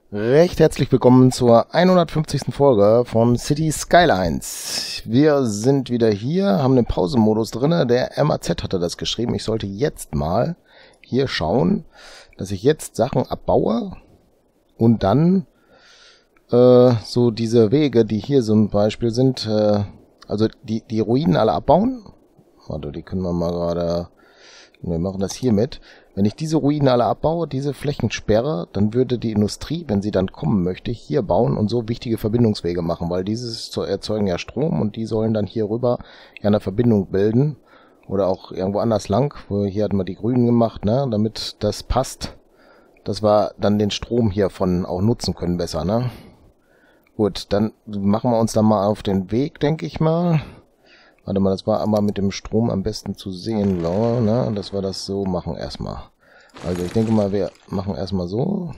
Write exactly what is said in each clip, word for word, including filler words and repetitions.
Recht herzlich willkommen zur hundertfünfzigsten Folge von City Skylines. Wir sind wieder hier, haben den Pausenmodus drin. Der M A Z hatte das geschrieben. Ich sollte jetzt mal hier schauen, dass ich jetzt Sachen abbaue und dann äh, so diese Wege, die hier zum Beispiel sind, äh, also die, die Ruinen alle abbauen. Warte, die können wir mal gerade... Wir machen das hier mit. Wenn ich diese Ruinen alle abbaue, diese Flächen sperre, dann würde die Industrie, wenn sie dann kommen möchte, hier bauen und so wichtige Verbindungswege machen, weil dieses erzeugen ja Strom und die sollen dann hier rüber ja eine Verbindung bilden oder auch irgendwo anders lang. Hier hatten wir die Grünen gemacht, ne, damit das passt, dass wir dann den Strom hiervon auch nutzen können besser, ne. Gut, dann machen wir uns dann mal auf den Weg, denke ich mal. Warte mal, das war aber mit dem Strom am besten zu sehen, glaube ich, ne? Dass wir das so machen erstmal. Also ich denke mal, wir machen erstmal so.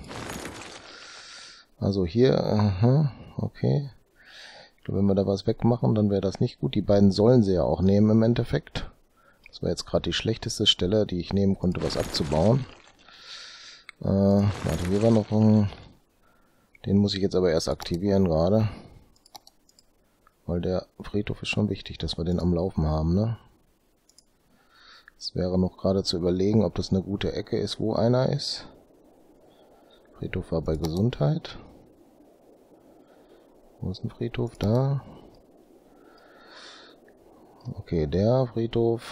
Also hier, aha, okay. Ich glaube, wenn wir da was wegmachen, dann wäre das nicht gut. Die beiden sollen sie ja auch nehmen im Endeffekt. Das war jetzt gerade die schlechteste Stelle, die ich nehmen konnte, was abzubauen. Äh, warte, hier war noch ein... Den muss ich jetzt aber erst aktivieren gerade. Weil der Friedhof ist schon wichtig, dass wir den am Laufen haben, ne? Es wäre noch gerade zu überlegen, ob das eine gute Ecke ist, wo einer ist. Friedhof war bei Gesundheit. Wo ist ein Friedhof? Da. Okay, der Friedhof.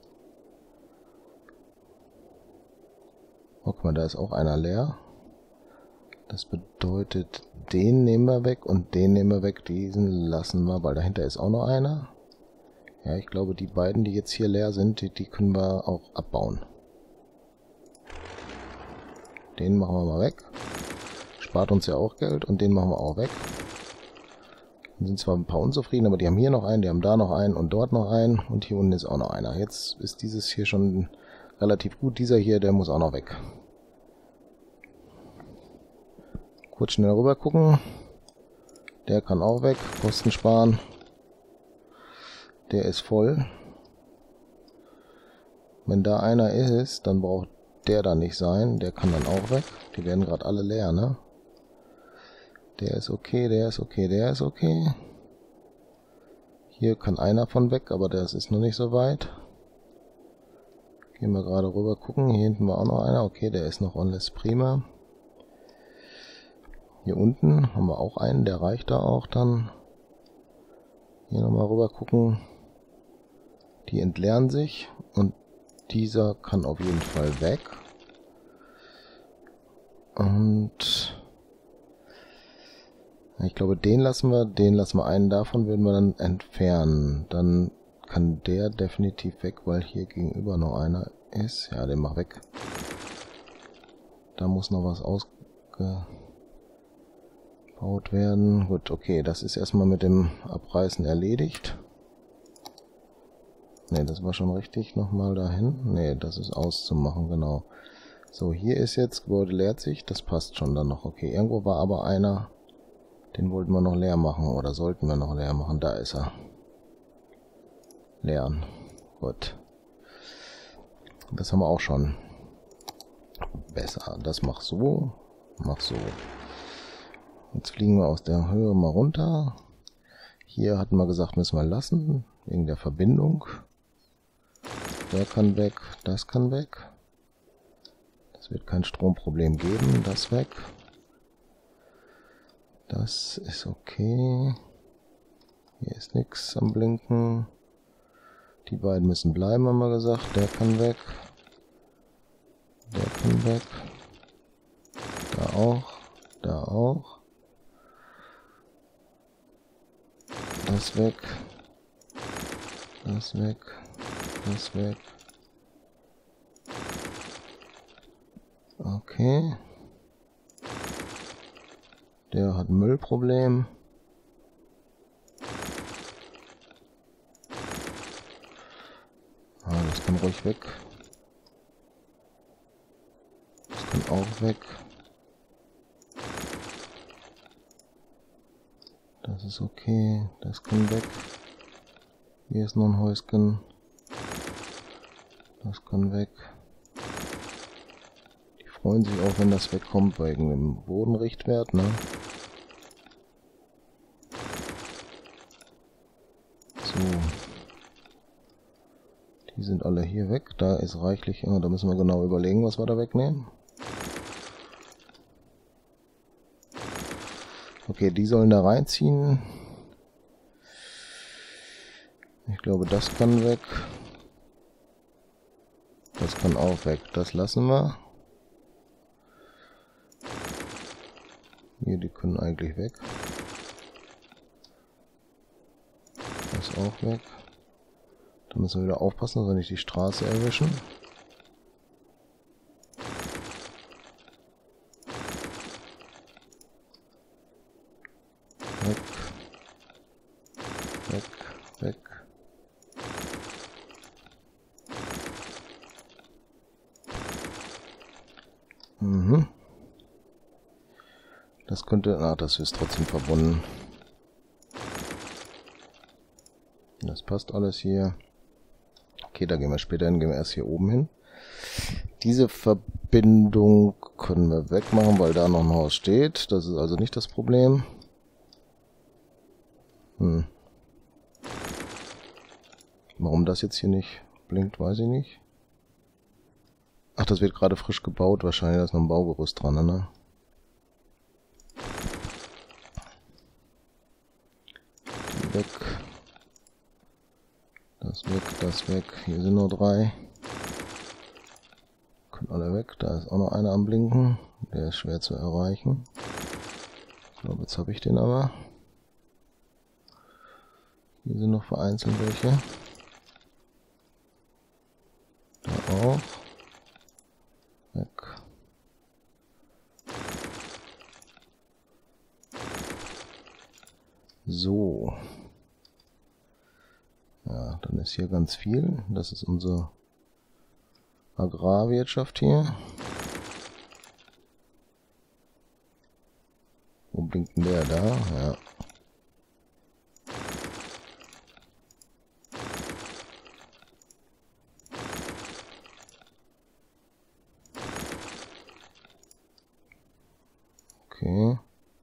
Guck mal, da ist auch einer leer. Das bedeutet, den nehmen wir weg und den nehmen wir weg. Diesen lassen wir, weil dahinter ist auch noch einer. Ja, ich glaube, die beiden, die jetzt hier leer sind, die, die können wir auch abbauen. Den machen wir mal weg. Spart uns ja auch Geld und den machen wir auch weg. Dann sind zwar ein paar unzufrieden, aber die haben hier noch einen, die haben da noch einen und dort noch einen und hier unten ist auch noch einer. Jetzt ist dieses hier schon relativ gut. Dieser hier, der muss auch noch weg. Kurz schnell rüber gucken. Der kann auch weg. Kosten sparen. Der ist voll. Wenn da einer ist, dann braucht der da nicht sein. Der kann dann auch weg. Die werden gerade alle leer, ne? Der ist okay, der ist okay, der ist okay. Hier kann einer von weg, aber das ist noch nicht so weit. Gehen wir gerade rüber gucken. Hier hinten war auch noch einer. Okay, der ist noch alles prima. Hier unten haben wir auch einen, der reicht da auch dann. Hier nochmal rüber gucken. Die entleeren sich und dieser kann auf jeden Fall weg. Und ich glaube, den lassen wir, den lassen wir einen davon, würden wir dann entfernen. Dann kann der definitiv weg, weil hier gegenüber noch einer ist. Ja, den mach weg. Da muss noch was ausge... werden. Gut, okay, das ist erstmal mit dem Abreißen erledigt. Ne, das war schon richtig. Nochmal dahin. Ne, das ist auszumachen, genau. So, hier ist jetzt, Gebäude leert sich. Das passt schon dann noch. Okay, irgendwo war aber einer, den wollten wir noch leer machen oder sollten wir noch leer machen. Da ist er. Leeren. Gut. Das haben wir auch schon. Besser. Das mach so. Mach so. Jetzt fliegen wir aus der Höhe mal runter. Hier hatten wir gesagt, müssen wir lassen, wegen der Verbindung. Der kann weg, das kann weg. Das wird kein Stromproblem geben, das weg. Das ist okay. Hier ist nichts am Blinken. Die beiden müssen bleiben, haben wir gesagt. Der kann weg. Der kann weg. Da auch. Da auch. Das weg. Das weg. Das weg. Okay. Der hat ein Müllproblem. Ah, das kann ruhig weg. Das kann auch weg. Das ist okay, das kann weg. Hier ist noch ein Häuschen. Das kann weg. Die freuen sich auch, wenn das wegkommt, wegen dem Bodenrichtwert, ne? So. Die sind alle hier weg. Da ist reichlich, da müssen wir genau überlegen, was wir da wegnehmen. Okay, die sollen da reinziehen. Ich glaube, das kann weg. Das kann auch weg. Das lassen wir. Hier, die können eigentlich weg. Das ist auch weg. Da müssen wir wieder aufpassen, dass wir nicht die Straße erwischen. Weg. Weg. Weg. Mhm. Das könnte... Ah, das ist trotzdem verbunden. Das passt alles hier. Okay, da gehen wir später hin, gehen wir erst hier oben hin. Diese Verbindung können wir wegmachen, weil da noch ein Haus steht. Das ist also nicht das Problem. Hm. Warum das jetzt hier nicht blinkt, weiß ich nicht. Ach, das wird gerade frisch gebaut. Wahrscheinlich da ist noch ein Baugerüst dran, ne? Die weg. Das weg, das weg. Hier sind nur drei. Können alle weg. Da ist auch noch einer am Blinken. Der ist schwer zu erreichen. Ich glaube, jetzt habe ich den aber. Hier sind noch vereinzelt welche. Da auch. Weg. So. Ja, dann ist hier ganz viel. Das ist unsere Agrarwirtschaft hier. Wo blinkt denn der da? Ja. Okay.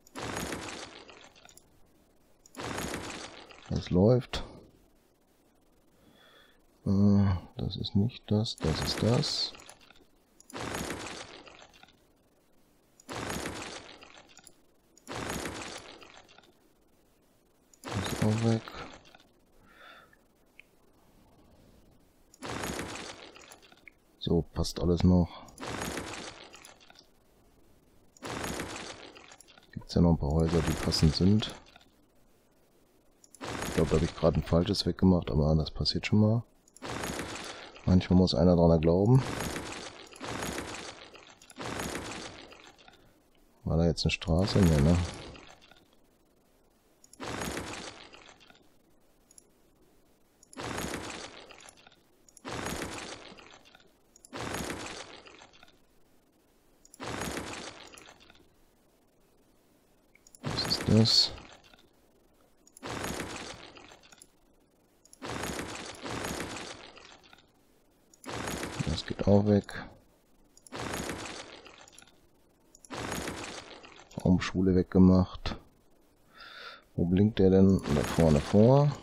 Das läuft. Das ist nicht das, das ist das. Das ist auch weg. So, passt alles noch. Gibt es ja noch ein paar Häuser, die passend sind. Ich glaube, da habe ich gerade ein falsches weggemacht, aber das passiert schon mal. Manchmal muss einer dran glauben. War da jetzt eine Straße? Nee, ne? Was ist das? Das geht auch weg. Baumschule weggemacht. Wo blinkt der denn? Da vorne vor.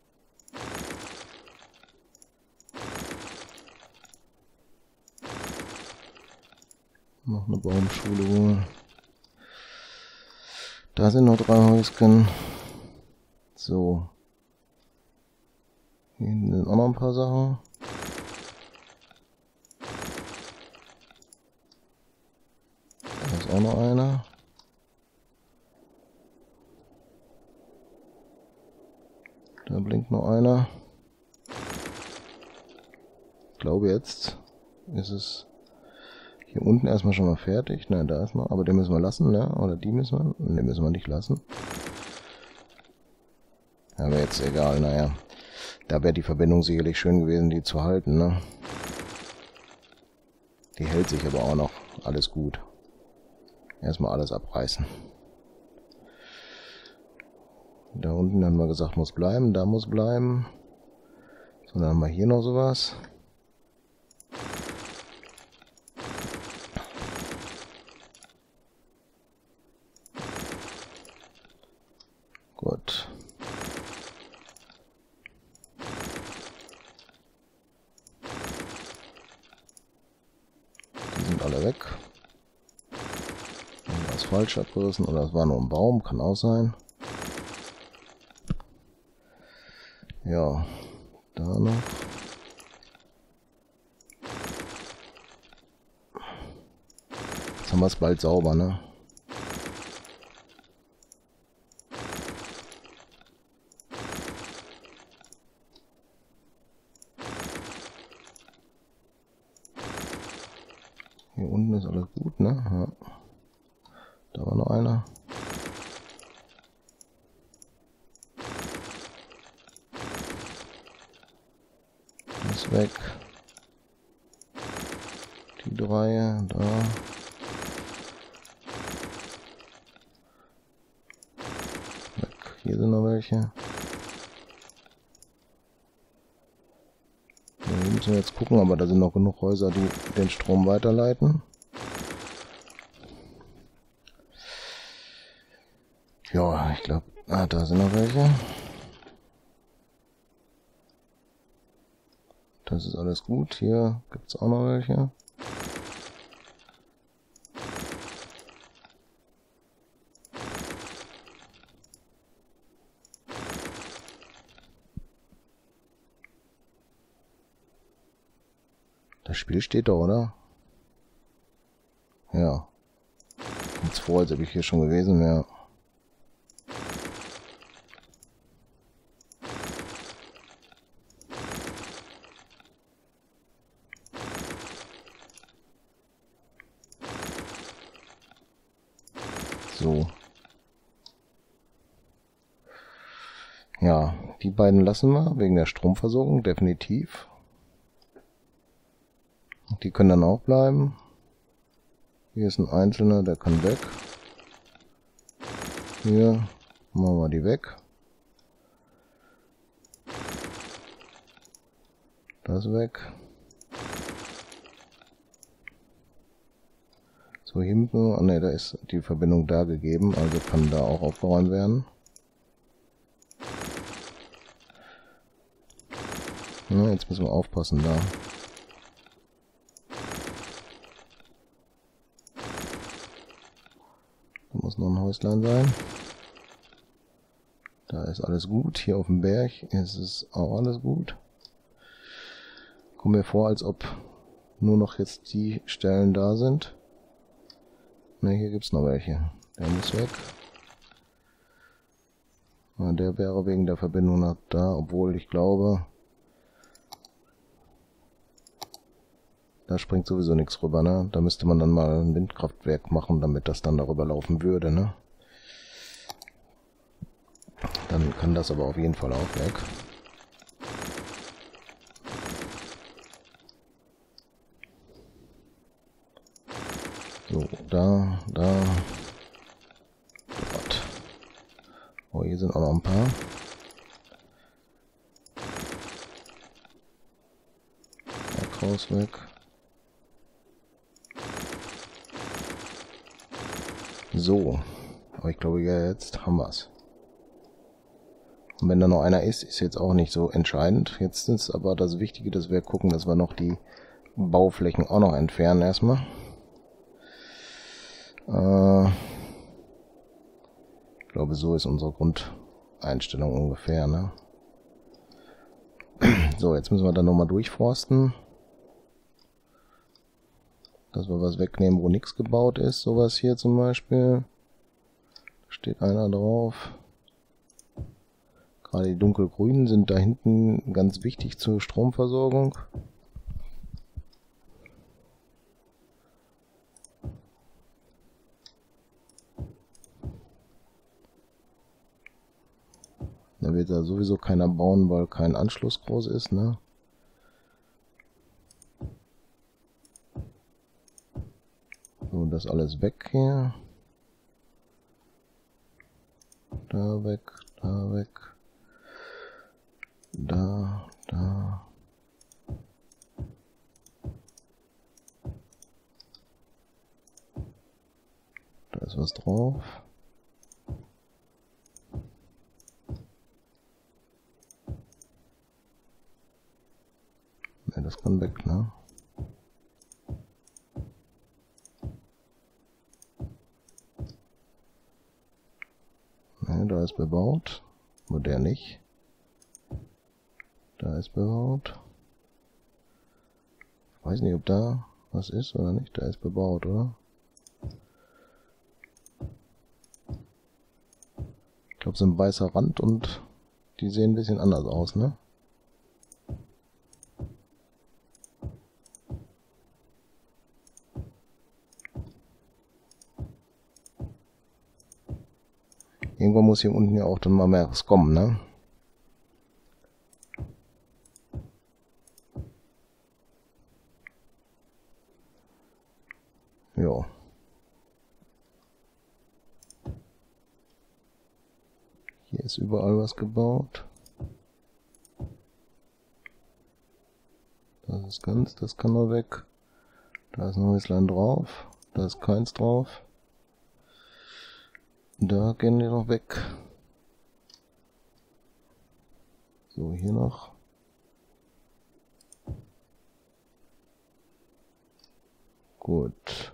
Noch eine Baumschule wohl. Da sind noch drei Häuschen. So. Hier hinten sind auch noch ein paar Sachen. Da ist auch noch einer. Da blinkt noch einer. Ich glaube, jetzt ist es hier unten erstmal schon mal fertig. Nein, da ist noch. Aber den müssen wir lassen, ne? Oder die müssen wir? Den müssen wir nicht lassen. Aber jetzt egal, naja. Da wäre die Verbindung sicherlich schön gewesen, die zu halten, ne? Die hält sich aber auch noch. Alles gut. Erstmal alles abreißen. Da unten haben wir gesagt, muss bleiben. Da muss bleiben. So, dann haben wir hier noch sowas. alle weg. Das ist falsch abgerissen oder es war nur ein Baum, kann auch sein. Ja, da noch. Jetzt haben wir es bald sauber, ne? Hier unten ist alles gut, ne? Ja. Da war noch einer. Das ist weg. Die drei, da. Weg. Hier sind noch welche. Hier müssen wir jetzt gucken, aber da sind noch genug Häuser, die den Strom weiterleiten. Ja, ich glaube, ah, da sind noch welche. Das ist alles gut. Hier gibt es auch noch welche. Das Spiel steht da, oder? Ja. Kommt's vor, als ob ich hier schon gewesen wäre. So. Ja, die beiden lassen wir wegen der Stromversorgung, definitiv. Die können dann auch bleiben. Hier ist ein einzelner, der kann weg. Hier machen wir die weg. Das weg. So, hinten, oh ne, da ist die Verbindung da gegeben, also kann da auch aufgeräumt werden. Ja, jetzt müssen wir aufpassen da. Da muss noch ein Häuslein sein. Da ist alles gut. Hier auf dem Berg ist es auch alles gut. Kommt mir vor, als ob nur noch jetzt die Stellen da sind. Ne, hier gibt es noch welche. Der muss weg. Ja, der wäre wegen der Verbindung nach da, obwohl ich glaube, da springt sowieso nichts rüber, ne? Da müsste man dann mal ein Windkraftwerk machen, damit das dann darüber laufen würde, ne? Dann kann das aber auf jeden Fall auch weg. So, da, da. Dort. Oh, hier sind auch noch ein paar. Der Kraus weg. So. Aber ich glaube, jetzt haben wir es. Und wenn da noch einer ist, ist jetzt auch nicht so entscheidend. Jetzt ist aber das Wichtige, dass wir gucken, dass wir noch die Bauflächen auch noch entfernen erstmal. Äh, ich glaube, so ist unsere Grundeinstellung ungefähr, ne? So, jetzt müssen wir dann nochmal durchforsten. Dass wir was wegnehmen, wo nichts gebaut ist. Sowas hier zum Beispiel. Da steht einer drauf. Gerade die dunkelgrünen sind da hinten ganz wichtig zur Stromversorgung. Da wird da sowieso keiner bauen, weil kein Anschluss groß ist, ne? So, das alles weg hier. Da weg, da weg. Da, da. Da ist was drauf. Ne, das kann weg, ne? Da ist bebaut. Nur der nicht. Da ist bebaut. Ich weiß nicht, ob da was ist oder nicht. Da ist bebaut, oder? Ich glaube, so ein weißer Rand und die sehen ein bisschen anders aus, ne? Irgendwann muss hier unten ja auch dann mal mehr was kommen, ne? Jo. Hier ist überall was gebaut. Das ist ganz, das kann noch weg. Da ist ein Häuslein drauf. Da ist keins drauf. Da gehen die noch weg. So, hier noch. Gut.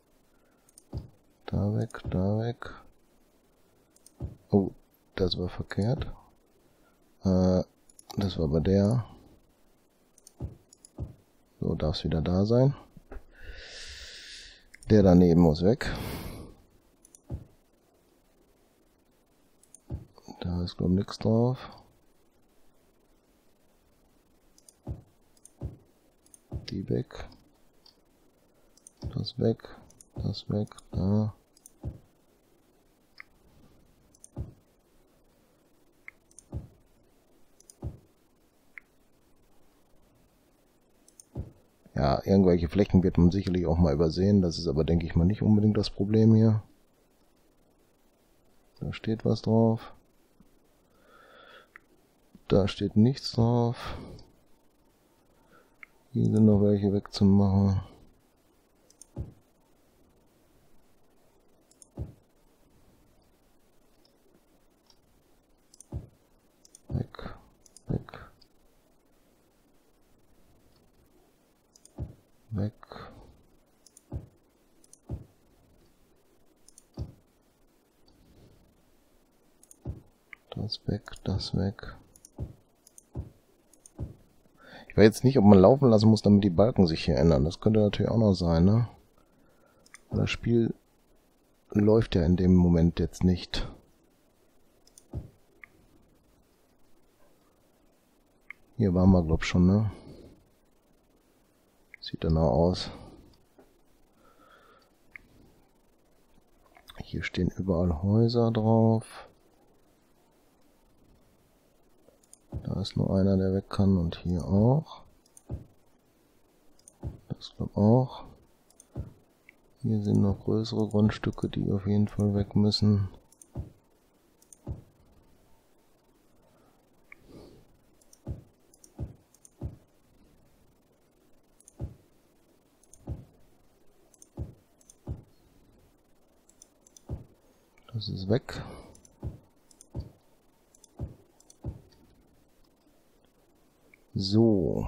Da weg, da weg. Oh, das war verkehrt. Äh, das war aber der. So, darf es wieder da sein. Der daneben muss weg. Da ist glaube ich nichts drauf. Die weg. Das weg. Das weg. Da. Ja, irgendwelche Flächen wird man sicherlich auch mal übersehen. Das ist aber, denke ich mal, nicht unbedingt das Problem hier. Da steht was drauf. Da steht nichts drauf. Hier sind noch welche wegzumachen. Weg, weg. Weg. Das weg, das weg. Ich weiß jetzt nicht, ob man laufen lassen muss, damit die Balken sich hier ändern. Das könnte natürlich auch noch sein, ne? Das Spiel läuft ja in dem Moment jetzt nicht. Hier waren wir, glaube ich, schon, ne? Sieht danach aus. Hier stehen überall Häuser drauf. Da ist nur einer, der weg kann, und hier auch. Das glaube ich auch. Hier sind noch größere Grundstücke, die auf jeden Fall weg müssen. Das ist weg. So.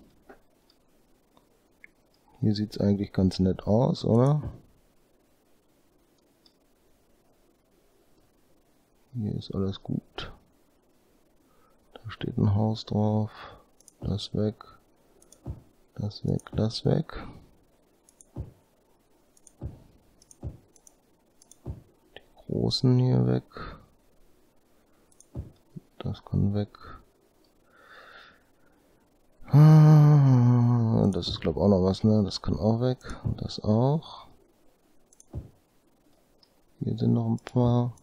Hier sieht es eigentlich ganz nett aus, oder? Hier ist alles gut. Da steht ein Haus drauf. Das weg. Das weg, das weg. Die großen hier weg. Das kann weg. Das ist glaube ich auch noch was, ne? Das kann auch weg. Und das auch. Hier sind noch ein paar.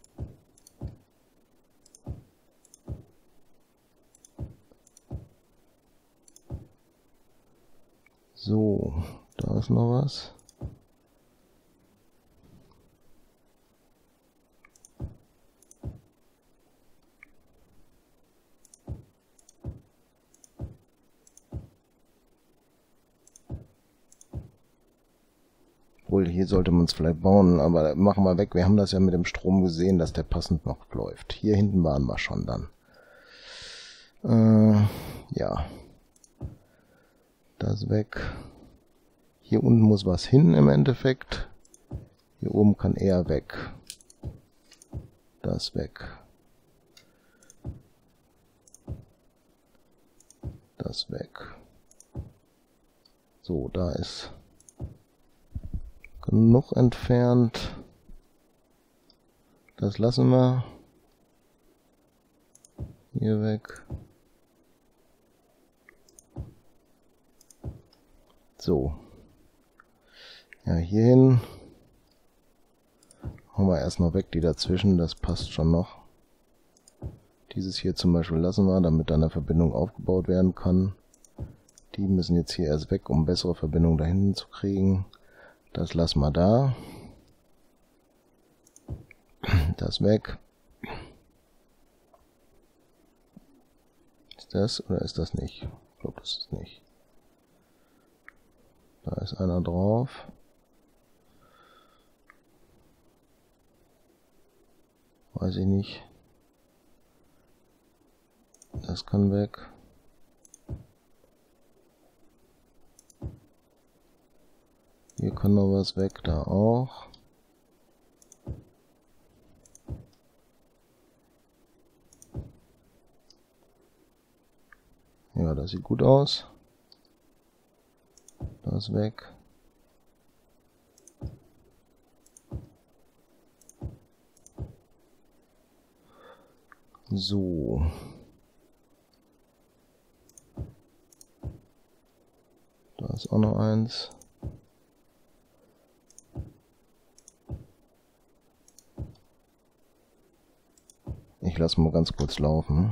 So, da ist noch was. Obwohl, hier sollte man es vielleicht bauen, aber machen wir weg. Wir haben das ja mit dem Strom gesehen, dass der passend noch läuft. Hier hinten waren wir schon dann. Äh, ja. Das weg. Hier unten muss was hin im Endeffekt. Hier oben kann eher weg. Das weg. Das weg. So, da ist genug entfernt. Das lassen wir. Hier weg. So. Ja, hierhin. Hauen wir erstmal weg die dazwischen, das passt schon noch. Dieses hier zum Beispiel lassen wir, damit dann eine Verbindung aufgebaut werden kann. Die müssen jetzt hier erst weg, um bessere Verbindungen da hinten zu kriegen. Das lassen wir da. Das weg. Ist das oder ist das nicht? Ich glaube, das ist nicht. Da ist einer drauf. Weiß ich nicht. Das kann weg. Hier kann noch was weg, da auch. Ja, das sieht gut aus. Das weg. So. Da ist auch noch eins. Ich lasse mal ganz kurz laufen.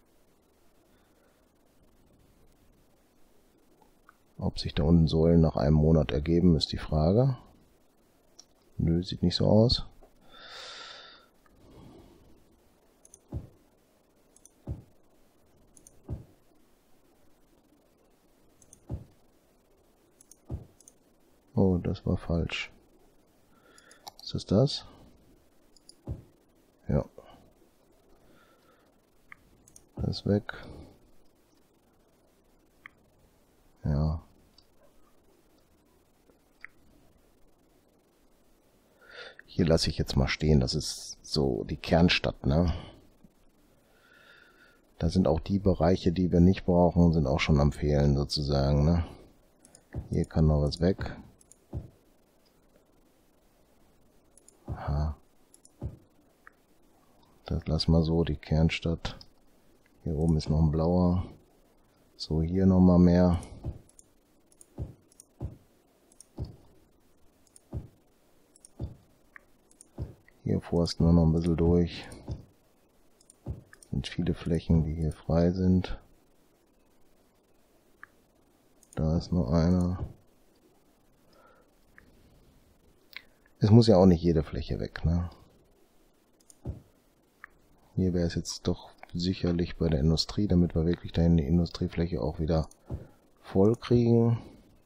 Ob sich da unten Säulen nach einem Monat ergeben, ist die Frage. Nö, sieht nicht so aus. Oh, das war falsch. Ist das das? Ja. Das weg. Ja. Hier lasse ich jetzt mal stehen. Das ist so die Kernstadt, ne? Da sind auch die Bereiche, die wir nicht brauchen, sind auch schon am Fehlen sozusagen, ne? Hier kann noch was weg. Aha. Das lassen wir so, die Kernstadt. Hier oben ist noch ein blauer. So, hier nochmal mehr. Hier forsten wir noch ein bisschen durch. Es sind viele Flächen, die hier frei sind. Da ist noch einer. Es muss ja auch nicht jede Fläche weg, ne? Hier wäre es jetzt doch sicherlich bei der Industrie, damit wir wirklich dahin die Industriefläche auch wieder voll kriegen.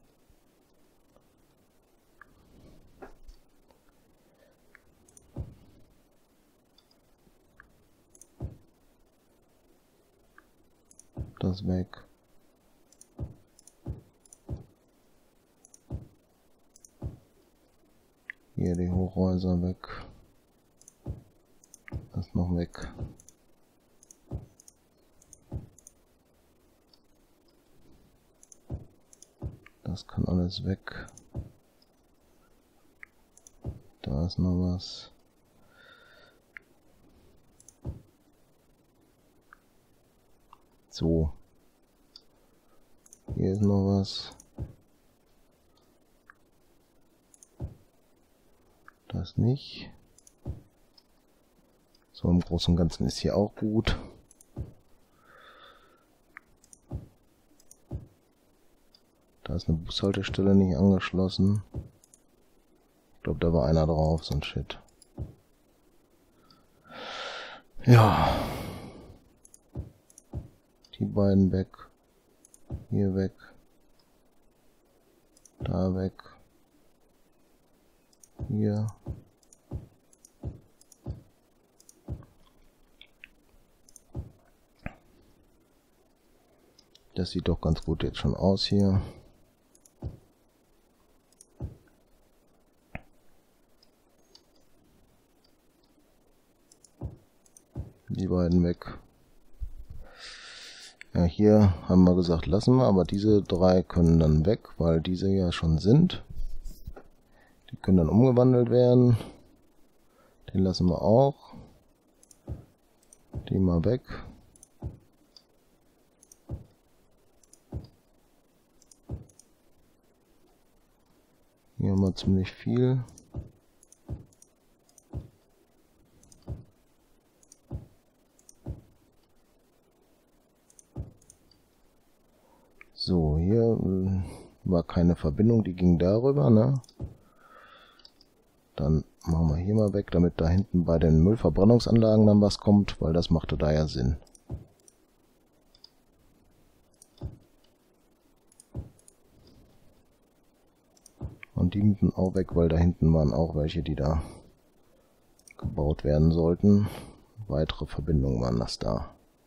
Das weg. Hier die Hochhäuser weg. Das noch weg. Das kann alles weg. Da ist noch was. So. Hier ist noch was. Das nicht. So, im Großen und Ganzen ist hier auch gut. Da ist eine Bushaltestelle nicht angeschlossen. Ich glaube, da war einer drauf, so ein Shit. Ja. Die beiden weg. Hier weg. Da weg. Hier. Das sieht doch ganz gut jetzt schon aus hier. Die beiden weg. Ja, hier haben wir gesagt, lassen wir, aber diese drei können dann weg, weil diese ja schon sind. Die können dann umgewandelt werden. Den lassen wir auch. Die mal weg. Hier haben wir ziemlich viel. So, hier war keine Verbindung, die ging darüber, ne? Dann machen wir hier mal weg, damit da hinten bei den Müllverbrennungsanlagen dann was kommt, weil das machte da ja Sinn. Und die hinten auch weg, weil da hinten waren auch welche, die da gebaut werden sollten. Weitere Verbindungen waren das da.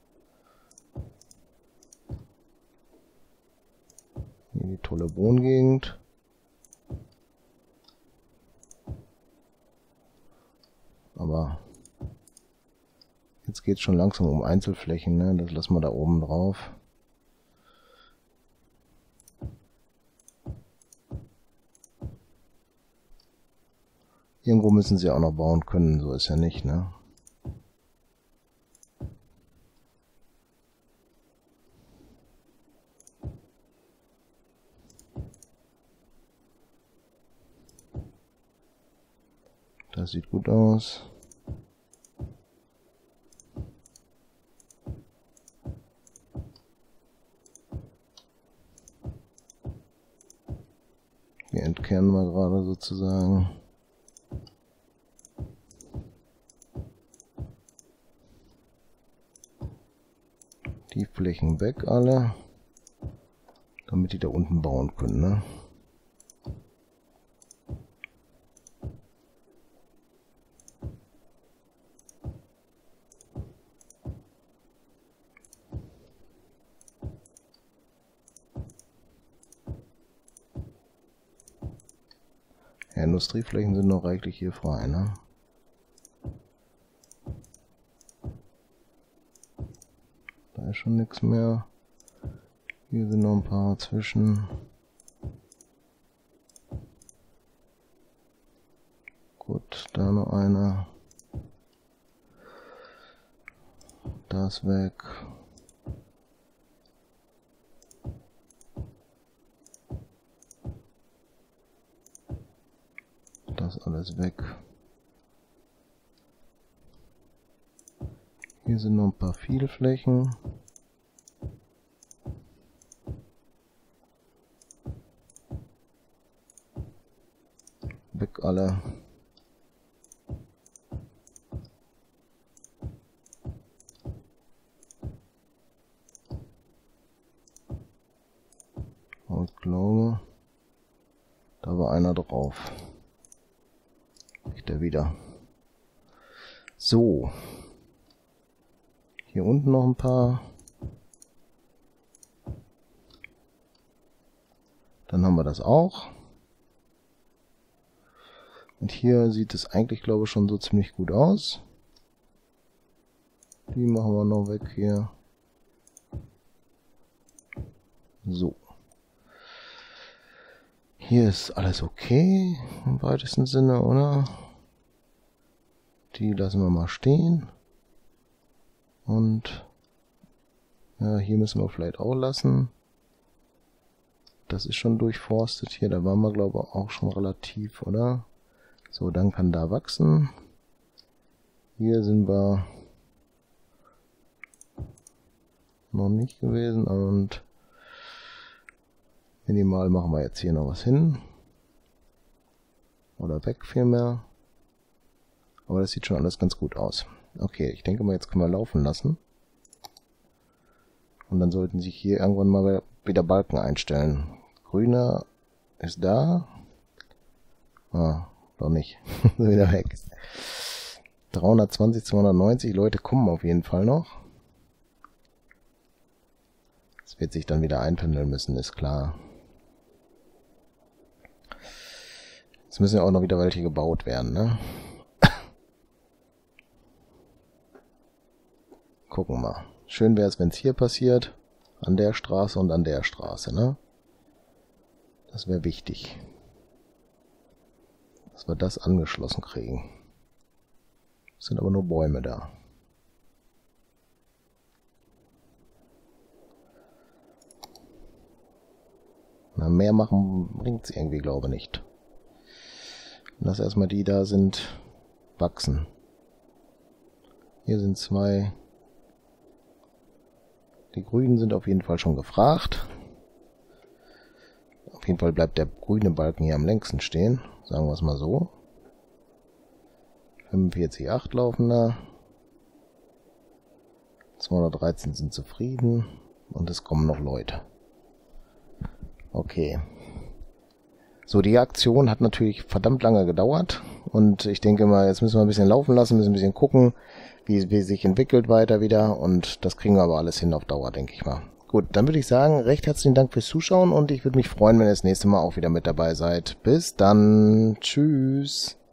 Hier die tolle Wohngegend. Aber jetzt geht es schon langsam um Einzelflächen, ne? Das lassen wir da oben drauf. Irgendwo müssen sie auch noch bauen können, so ist ja nicht, ne? Das sieht gut aus. Hier entkernen wir gerade sozusagen. Die Flächen weg alle, damit die da unten bauen können, ne? Ja, Industrieflächen sind noch reichlich hier frei, ne? Da ist schon nichts mehr. Hier sind noch ein paar zwischen. Gut, da noch einer. Das weg. Das alles weg. Hier sind noch ein paar Vielflächen. Weg alle. Und ich glaube, da war einer drauf. Kriegt er wieder. So. Hier unten noch ein paar. Dann haben wir das auch. Und hier sieht es eigentlich, glaube ich, schon so ziemlich gut aus. Die machen wir noch weg hier. So. Hier ist alles okay, im weitesten Sinne, oder? Die lassen wir mal stehen. Und ja, hier müssen wir vielleicht auch lassen. Das ist schon durchforstet hier, da waren wir, glaube ich, auch schon relativ, oder? So, dann kann da wachsen. Hier sind wir noch nicht gewesen und minimal machen wir jetzt hier noch was hin. Oder weg vielmehr. Aber das sieht schon alles ganz gut aus. Okay, ich denke mal, jetzt können wir laufen lassen. Und dann sollten sich hier irgendwann mal wieder Balken einstellen. Grüner ist da. Ah, doch nicht. Wieder weg. dreihundertzwanzig, zweihundertneunzig Leute kommen auf jeden Fall noch. Das wird sich dann wieder einpendeln müssen, ist klar. Jetzt müssen ja auch noch wieder welche gebaut werden, ne? Gucken wir mal. Schön wäre es, wenn es hier passiert. An der Straße und an der Straße, ne? Das wäre wichtig. Dass wir das angeschlossen kriegen. Es sind aber nur Bäume da. Na, mehr machen bringt es irgendwie, glaube ich, nicht. Lass erstmal die da sind wachsen. Hier sind zwei. Die Grünen sind auf jeden Fall schon gefragt. Auf jeden Fall bleibt der grüne Balken hier am längsten stehen. Sagen wir es mal so. fünfundvierzig Komma acht laufen da. zweihundertdreizehn sind zufrieden. Und es kommen noch Leute. Okay. So, die Aktion hat natürlich verdammt lange gedauert. Und ich denke mal, jetzt müssen wir ein bisschen laufen lassen, müssen ein bisschen gucken, wie, wie sich entwickelt weiter wieder. Und das kriegen wir aber alles hin auf Dauer, denke ich mal. Gut, dann würde ich sagen, recht herzlichen Dank fürs Zuschauen. Und ich würde mich freuen, wenn ihr das nächste Mal auch wieder mit dabei seid. Bis dann. Tschüss.